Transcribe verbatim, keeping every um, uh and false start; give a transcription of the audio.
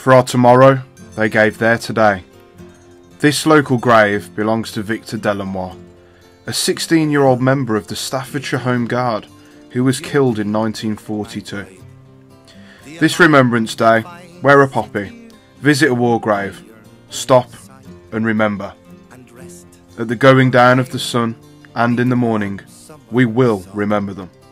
For our tomorrow, they gave their today. This local grave belongs to Victor Delamoire, a sixteen-year-old member of the Staffordshire Home Guard who was killed in nineteen forty-two. This Remembrance Day, wear a poppy, visit a war grave, stop and remember. At the going down of the sun and in the morning, we will remember them.